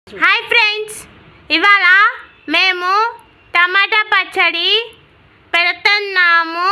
Hi friends, ఇవాళ మేము టమాటా పచ్చడి పెడుతున్నాము.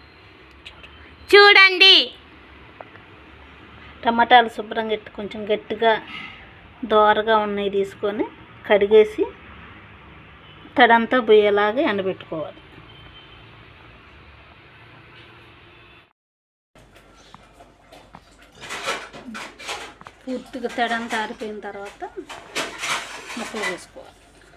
చూడండి. టమాటాలు శుభ్రంగా కొంచెం గట్టిగా దోరగా ఉన్నాయి తీసుకొని కడిగేసి తడంతా పోయేలాగా ఎండబెట్టుకోవాలి. పూర్తిగా తడంతా ఆరిపోయిన తర్వాత ముక్కలు వేసుకోవాలి.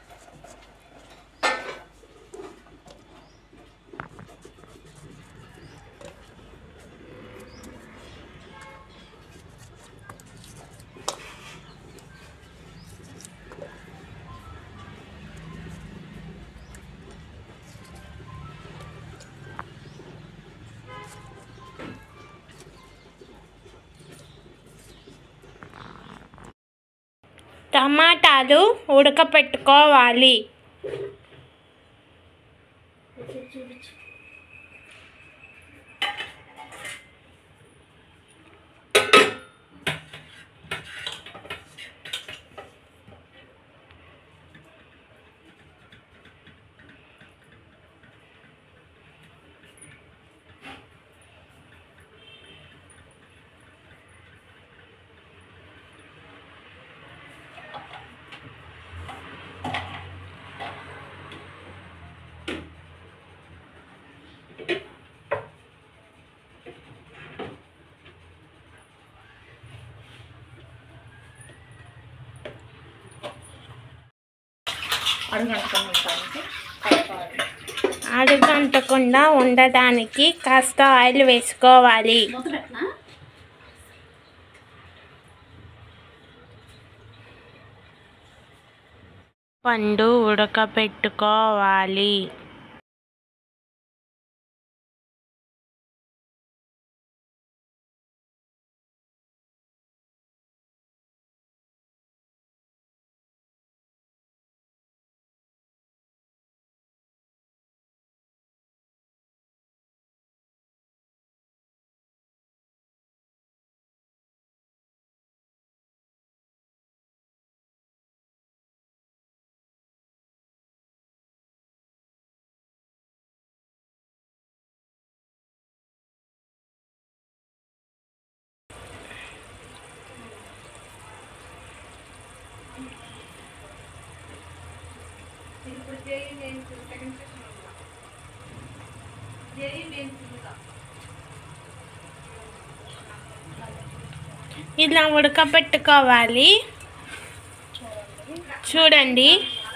టమాటాలు ఉడకపెట్టుకోవాలి. అడుగంటకుండా ఉండడానికి కాస్త ఆయిల్ వేసుకోవాలి. పండు ఉడకపెట్టుకోవాలి. ఇలా ఉడకపెట్టుకోవాలి. చూడండి.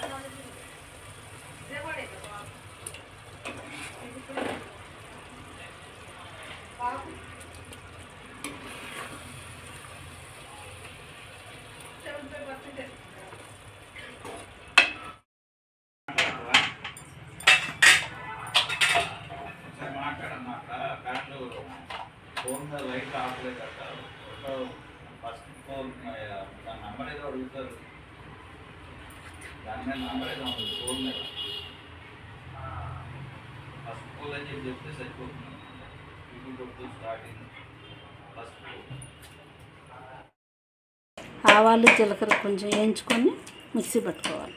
లైట్ ఆపలేదు ఫస్ట్ ఫోన్ నంబర్ ఏదో అడుగుతారు, దాని మీద నంబర్ ఏదో ఉంటుంది ఫోన్ మీద. ఫస్ట్ ఫోన్ అని చెప్తే సరిపోతుంది. ఇప్పుడు కొడుతూ స్టార్టింగ్ ఫస్ట్ ఫోన్. ఆవాలు జీలకర్ర కొంచెం వేయించుకొని మిక్సీ పట్టుకోవాలి.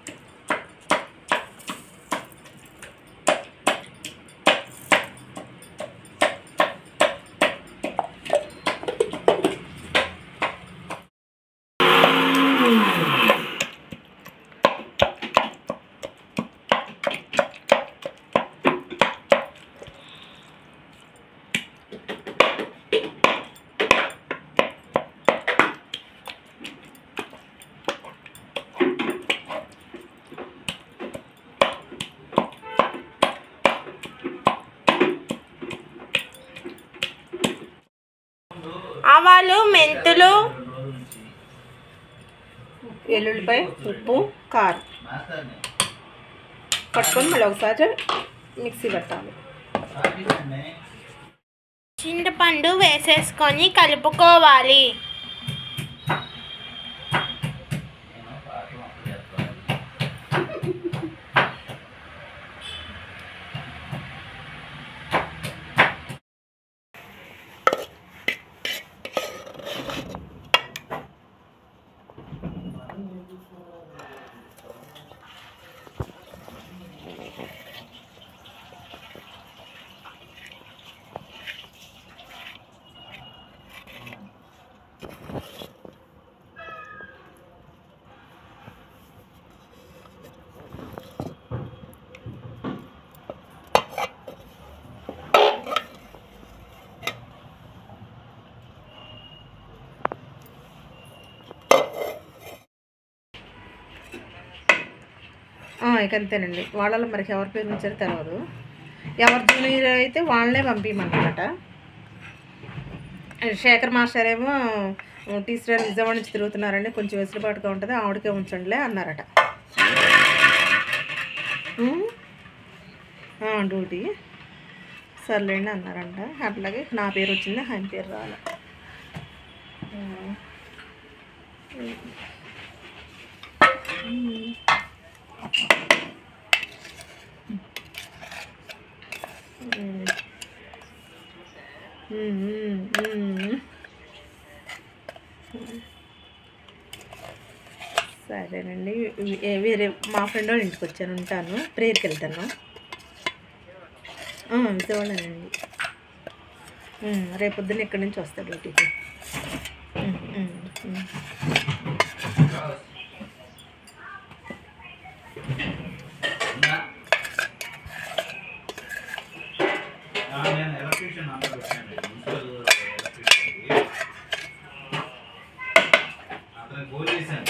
ఆవాలు, మెంతులు, ఎల్లుల్లిపాయ, ఉప్పు, కారం పట్టుకొని మళ్ళీ ఒకసారి మిక్సీ పెట్టాలి. చింతపండు వేసేసుకొని కలుపుకోవాలి. ఇక అంతేనండి. వాళ్ళలో మరి ఎవరి పేరు నుంచారో తెలియదు. ఎవరు జూనియర్ అయితే వాళ్ళనే పంపించమన్నమాట. శేఖర్ మాస్టర్ ఏమో టీచర్ విజయవాడ నుంచి తిరుగుతున్నారండి, కొంచెం వెసులుబాటుగా ఉంటుంది, ఆవిడకే ఉంచండిలే అన్నారట. డ్యూటీ సర్లేండి అన్నారంట. అట్లాగే నా పేరు వచ్చింది, ఆయన పేరు రాలే. సరేనండి. వేరే మా ఫ్రెండ్ వాళ్ళ ఇంటికి వచ్చాను, ఉంటాను, ప్రేయర్కి వెళ్తాను. విజయవాడనండి. రేపొద్దున ఇక్కడి నుంచి వస్తాడు డ్యూటీకి. నేను ఎలక్ట్రీషియన్ ఆర్డర్ పెట్టాను, మున్సిపల్ ఎలక్ట్రీషియన్కి. అతను గోల్ చేశాను,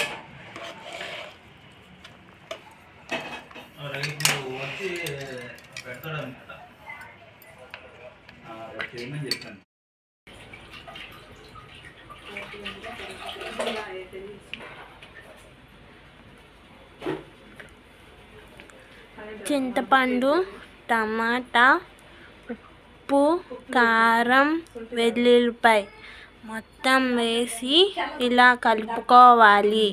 రైతు వచ్చి పెడతాడు అనమాట. చేయమని చెప్పాను. చింతపండు, టమాటా, ఉప్పు, కారం, వెల్లుల్లిపాయ మొత్తం వేసి ఇలా కలుపుకోవాలి.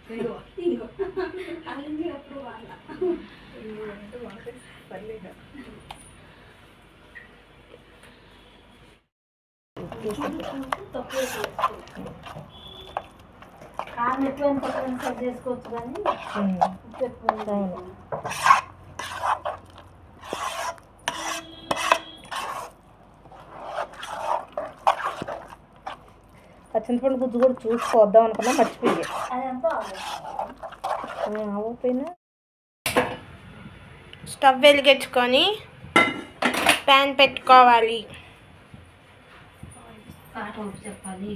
కారం ఎక్కువైనా తక్కువ సెట్ చేసుకోవచ్చు, కానీ ఉప్పు ఎక్కువ. చింతపండు గుజ్జు కూడా చూసుకోద్దాం అనుకున్నా, మర్చిపోయి. అదంతా అవ్వకపోయినా స్టవ్ వెలిగించుకొని ప్యాన్ పెట్టుకోవాలి. కాటం చెప్పాలి.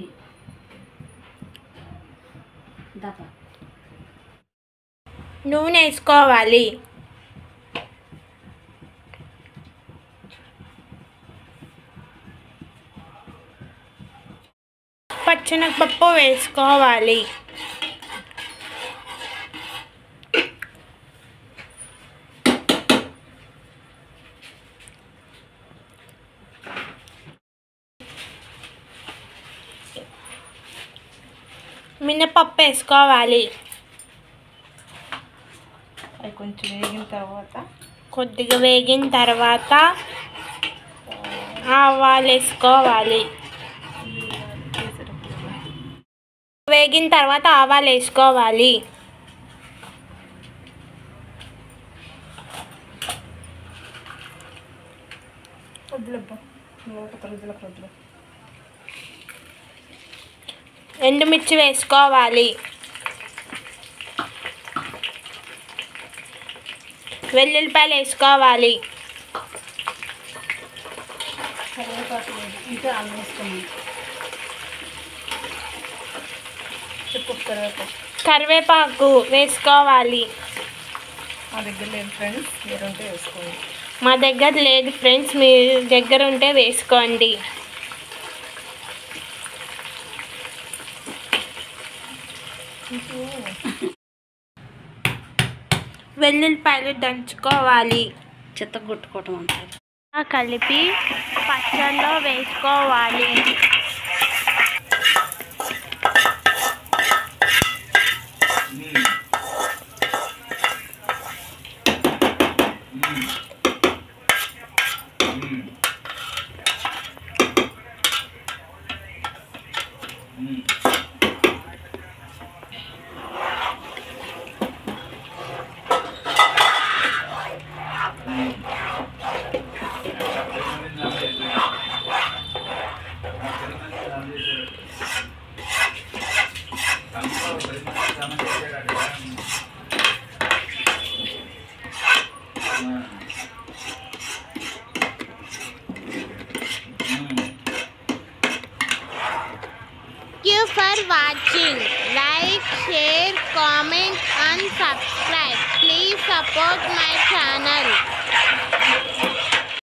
నూనె వేసుకోవాలి. పచ్చెనగపప్పు వేసుకోవాలి. మినపప్పు వేసుకోవాలి. అవి కొంచెం వేగిన తర్వాత కొద్దిగా వేగిన తర్వాత ఆవాలు వేసుకోవాలి. వేగిన తర్వాత ఆవాలు వేసుకోవాలి. ఎండుమిర్చి వేసుకోవాలి. వెల్లుల్లిపాయలు వేసుకోవాలి. ఇంకా అల్లం వేసుకున్నాం. కరివేపాకు వేసుకోవాలి. మా దగ్గర లేదు ఫ్రెండ్స్, మీరు ఉంటే వేసుకోండి. మా దగ్గర లేదు ఫ్రెండ్స్, మీ దగ్గర ఉంటే వేసుకోండి. వెల్లుల్లిపాయలు దంచుకోవాలి. చిత్తగొట్టుకోవటం అంటారు. కలిపి పచ్చళ్ళలో వేసుకోవాలి. for watching. Like, share, comment and subscribe. Please support my channel.